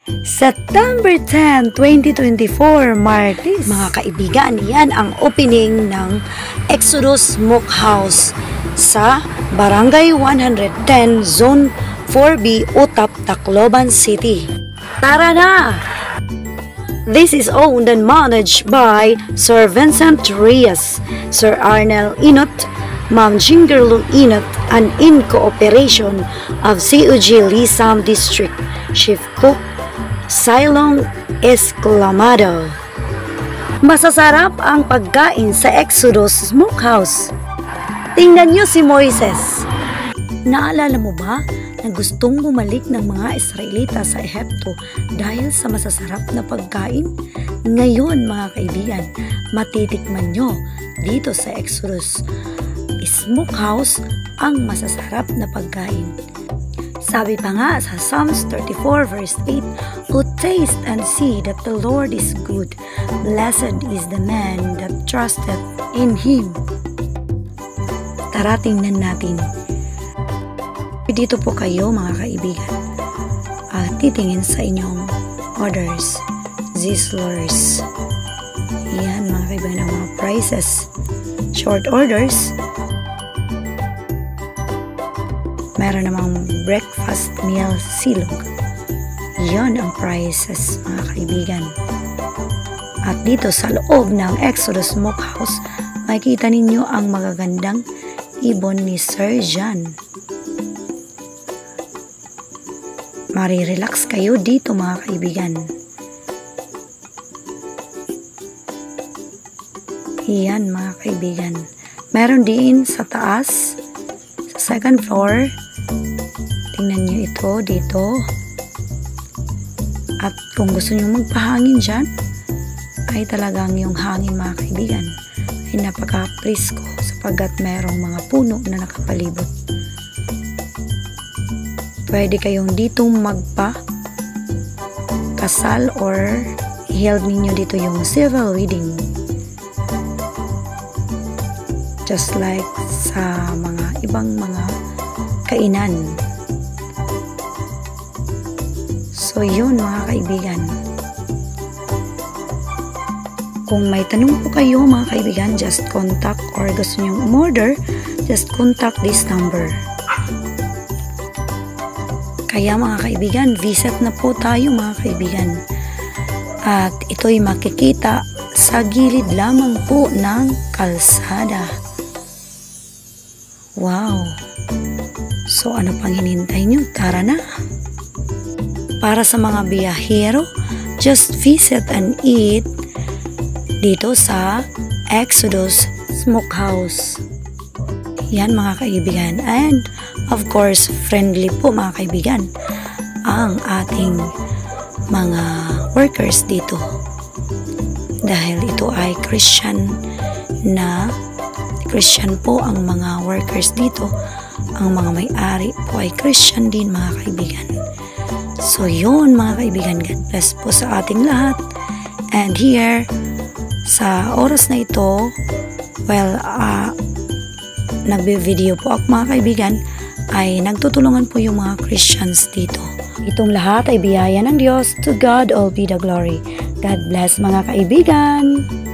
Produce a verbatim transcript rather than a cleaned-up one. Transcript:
September tenth, twenty twenty-four, Martes. Mga kaibigan, yan ang opening ng Exodus Smokehouse sa Barangay one ten, Zone four B, Utap, Tacloban City. Tara na! This is owned and managed by Sir Vincent Reyes, Sir Arnel Inot, Ma'am Jingerlu Inot, and in cooperation of C O G Lisam District, Chief Cook Silong Esclamado. Masasarap ang pagkain sa Exodus Smokehouse. Tingnan nyo si Moises. Naalala mo ba na gustong bumalik ng mga Israelita sa Ehipto dahil sa masasarap na pagkain? Ngayon mga kaibigan, matitikman nyo dito sa Exodus Smokehouse ang masasarap na pagkain. Sabi pa nga sa Psalms thirty-four verse eight, "O taste and see that the Lord is good. Blessed is the man that trusteth in Him." Tara, tingnan natin. Dito po kayo mga kaibigan at titingin sa inyong orders, Sizzlers. Yan mga kaibigan ang mga prices. Short orders, meron namang breakfast meal silog. Yan ang prices mga kaibigan. At dito sa loob ng Exodus Smokehouse, makikita ninyo ang magagandang ibon ni Sir John. Marirelax kayo dito mga kaibigan. Yan mga kaibigan. Meron din sa taas, sa second floor. Tingnan nyo ito dito. At kung gusto nyo magpahangin dyan, ay talagang yung hangin mga kaibigan ay napaka-presko sapagkat merong mga puno na nakapalibot. Pwede kayong ditong magpa kasal or i-held ninyo dito yung civil wedding. Just like sa mga ibang mga kainan. So yun mga kaibigan. Kung may tanong po kayo mga kaibigan, just contact or gusto nyo umorder, just contact this number. Kaya mga kaibigan, visit na po tayo mga kaibigan. At ito'y makikita sa gilid lamang po ng kalsada. Wow! So ano pang hinintay nyo? Tara na! Para sa mga biyahero, just visit and eat dito sa Exodus Smokehouse. Yan mga kaibigan. And of course, friendly po mga kaibigan ang ating mga workers dito. Dahil ito ay Christian na Christian po ang mga workers dito. Ang mga may-ari po ay Christian din mga kaibigan. So yun mga kaibigan, God bless po sa ating lahat. And here, sa oras na ito, well, ah, uh, nagbe-video po ako mga kaibigan, ay nagtutulungan po yung mga Christians dito. Itong lahat ay biyaya ng Diyos. To God all be the glory. God bless mga kaibigan.